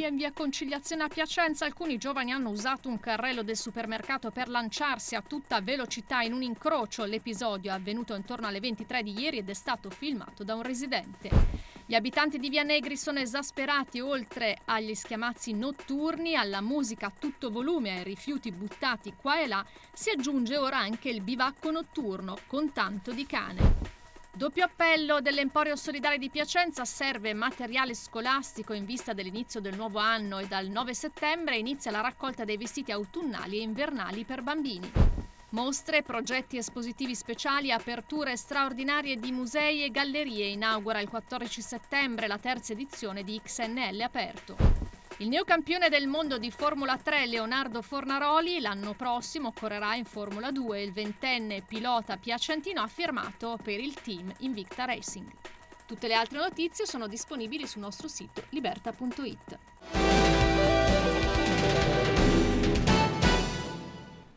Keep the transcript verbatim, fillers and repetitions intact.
in via Conciliazione a Piacenza alcuni giovani hanno usato un carrello del supermercato per lanciarsi a tutta velocità in un incrocio. L'episodio è avvenuto intorno alle ventitré di ieri ed è stato filmato da un residente. Gli abitanti di Via Negri sono esasperati. Oltre agli schiamazzi notturni, alla musica a tutto volume e ai rifiuti buttati qua e là, si aggiunge ora anche il bivacco notturno con tanto di cane. Doppio appello dell'Emporio Solidale di Piacenza: serve materiale scolastico in vista dell'inizio del nuovo anno e dal nove settembre inizia la raccolta dei vestiti autunnali e invernali per bambini. Mostre, progetti espositivi speciali, aperture straordinarie di musei e gallerie. Inaugura il quattordici settembre la terza edizione di X N L Aperto. Il neocampione del mondo di Formula tre, Leonardo Fornaroli, l'anno prossimo correrà in Formula due. Il ventenne pilota piacentino ha firmato per il team Invicta Racing. Tutte le altre notizie sono disponibili sul nostro sito liberta punto it.